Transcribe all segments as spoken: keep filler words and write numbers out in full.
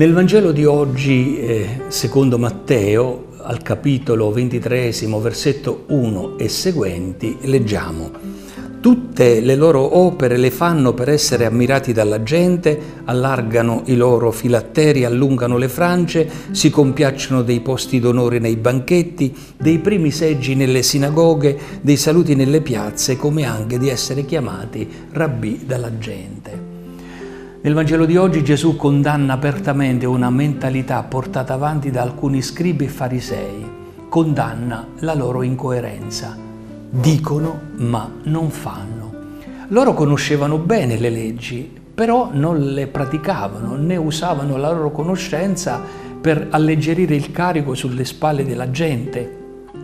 Nel Vangelo di oggi, eh, secondo Matteo, al capitolo ventitreesimo, versetto uno e seguenti, leggiamo: tutte le loro opere le fanno per essere ammirati dalla gente, allargano i loro filatteri, allungano le frange, si compiacciono dei posti d'onore nei banchetti, dei primi seggi nelle sinagoghe, dei saluti nelle piazze, come anche di essere chiamati rabbì dalla gente. Nel Vangelo di oggi Gesù condanna apertamente una mentalità portata avanti da alcuni scribi e farisei, condanna la loro incoerenza. Dicono ma non fanno. Loro conoscevano bene le leggi, però non le praticavano, né usavano la loro conoscenza per alleggerire il carico sulle spalle della gente.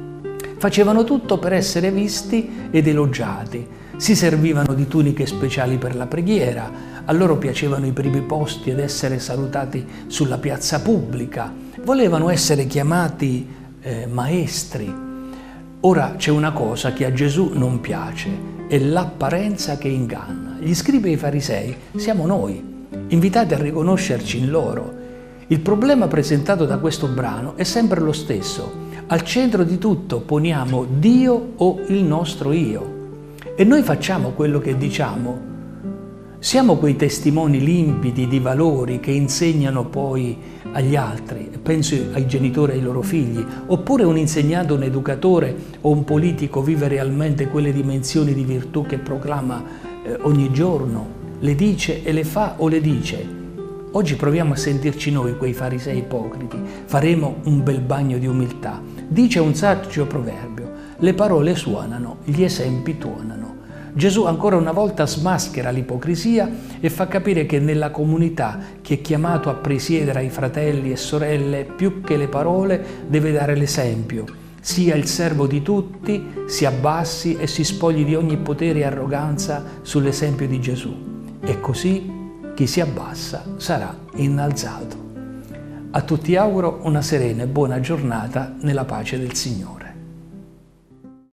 Facevano tutto per essere visti ed elogiati. Si servivano di tuniche speciali per la preghiera, a loro piacevano i primi posti ed essere salutati sulla piazza pubblica, volevano essere chiamati eh, maestri. Ora c'è una cosa che a Gesù non piace, è l'apparenza che inganna. Gli scribi e i farisei siamo noi, invitati a riconoscerci in loro. Il problema presentato da questo brano è sempre lo stesso. Al centro di tutto poniamo Dio o il nostro io. E noi facciamo quello che diciamo. Siamo quei testimoni limpidi di valori che insegnano poi agli altri, penso ai genitori e ai loro figli, oppure un insegnante, un educatore o un politico vive realmente quelle dimensioni di virtù che proclama eh, ogni giorno, le dice e le fa o le dice. Oggi proviamo a sentirci noi quei farisei ipocriti, faremo un bel bagno di umiltà. Dice un saggio proverbio: le parole suonano, gli esempi tuonano. Gesù ancora una volta smaschera l'ipocrisia e fa capire che nella comunità chi è chiamato a presiedere ai fratelli e sorelle, più che le parole, deve dare l'esempio. Sia il servo di tutti, si abbassi e si spogli di ogni potere e arroganza sull'esempio di Gesù. E così chi si abbassa sarà innalzato. A tutti auguro una serena e buona giornata nella pace del Signore.